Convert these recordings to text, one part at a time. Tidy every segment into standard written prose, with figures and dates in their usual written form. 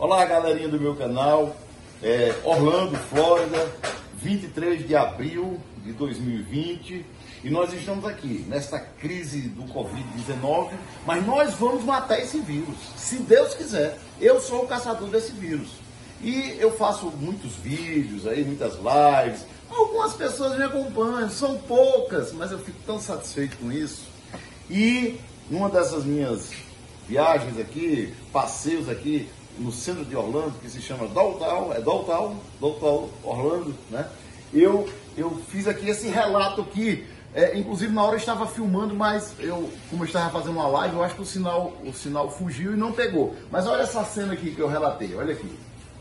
Olá, galerinha do meu canal, Orlando, Flórida, 23 de abril de 2020, e nós estamos aqui nessa crise do Covid-19, mas nós vamos matar esse vírus, se Deus quiser. Eu sou o caçador desse vírus e eu faço muitos vídeos aí, muitas lives. Algumas pessoas me acompanham, são poucas, mas eu fico tão satisfeito com isso. E numa dessas minhas viagens aqui, passeios aqui no centro de Orlando, que se chama Downtown Orlando, né? Eu fiz aqui esse relato aqui, inclusive na hora eu estava filmando, mas como eu estava fazendo uma live, eu acho que o sinal fugiu e não pegou. Mas olha essa cena aqui que eu relatei, olha aqui.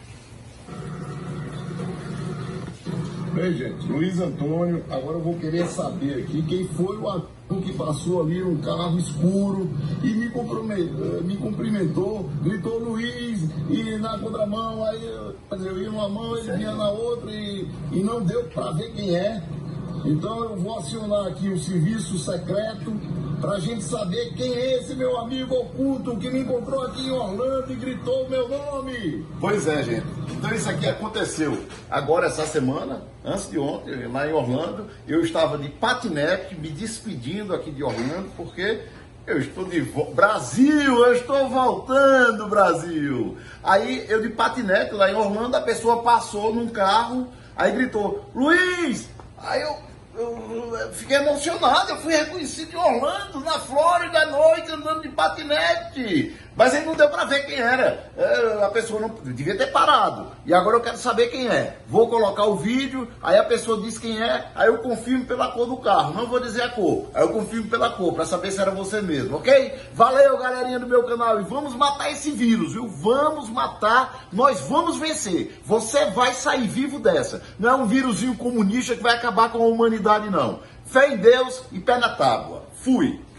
Bem, gente, Luiz Antônio, agora eu vou querer saber aqui quem foi o ator que passou ali num carro escuro e me cumprimentou, gritou Luiz, e na contramão, aí eu ia numa mão, ele vinha na outra e não deu para ver quem é. Então eu vou acionar aqui o serviço secreto para a gente saber quem é esse meu amigo oculto que me encontrou aqui em Orlando e gritou o meu nome. Pois é, gente. Então isso aqui aconteceu agora essa semana, antes de ontem, lá em Orlando. Eu estava de patinete, me despedindo aqui de Orlando, porque eu estou de Brasil, eu estou voltando, Brasil. Aí eu de patinete lá em Orlando, a pessoa passou num carro, aí gritou, Luiz! Aí eu fiquei emocionado, eu fui reconhecido em Orlando, na Flórida, à noite, andando de patinete. Mas aí não deu para ver quem era. A pessoa não devia ter parado. E agora eu quero saber quem é. Vou colocar o vídeo, aí a pessoa diz quem é, aí eu confirmo pela cor do carro. Não vou dizer a cor, aí eu confirmo pela cor, para saber se era você mesmo, ok? Valeu, galerinha do meu canal, e vamos matar esse vírus, viu? Vamos matar, nós vamos vencer. Você vai sair vivo dessa. Não é um vírusinho comunista que vai acabar com a humanidade, não. Fé em Deus e pé na tábua. Fui!